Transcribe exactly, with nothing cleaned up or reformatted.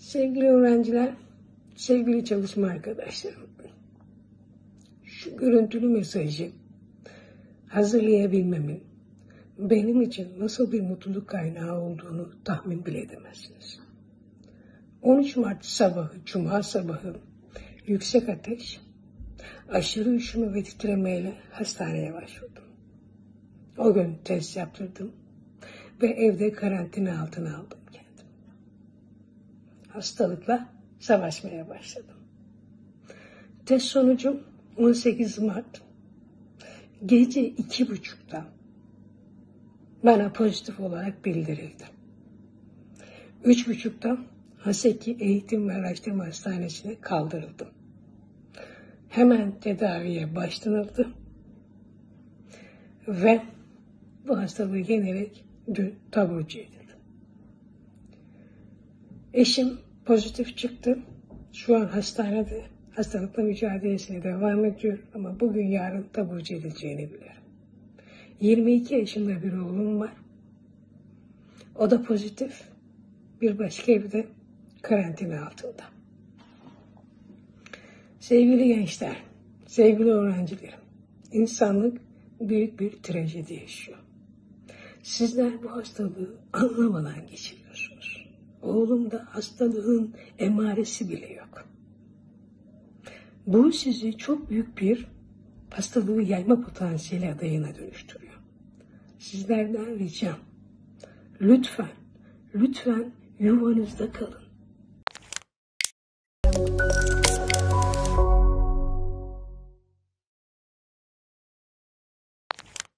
Sevgili öğrenciler, sevgili çalışma arkadaşlarım, şu görüntülü mesajı hazırlayabilmemin benim için nasıl bir mutluluk kaynağı olduğunu tahmin bile edemezsiniz. on üç Mart sabahı, Cuma sabahı, yüksek ateş, aşırı üşüme ve titremeyle hastaneye başvurdum. O gün test yaptırdım ve evde karantina altına aldım kendimi. Hastalıkla savaşmaya başladım. Test sonucum on sekiz Mart gece iki buçukta bana pozitif olarak bildirildi. Üç buçukta Haseki Eğitim ve Araştırma Hastanesi'ne kaldırıldım. Hemen tedaviye başlanıldı ve bu hastalığı yenerek dün taburcu edildim. Eşim pozitif çıktı. Şu an hastanede hastalıkla mücadelesine devam ediyor ama bugün yarın taburcu edileceğini biliyorum. yirmi iki yaşında bir oğlum var. O da pozitif. Bir başka evde karantina altında. Sevgili gençler, sevgili öğrencilerim, insanlık büyük bir trajedi yaşıyor. Sizler bu hastalığı anlamadan geçiriyorsunuz. Oğlumda hastalığın emaresi bile yok. Bu sizi çok büyük bir hastalığı yayma potansiyeli adayına dönüştürüyor. Sizlerden ricam, lütfen, lütfen yuvanızda kalın.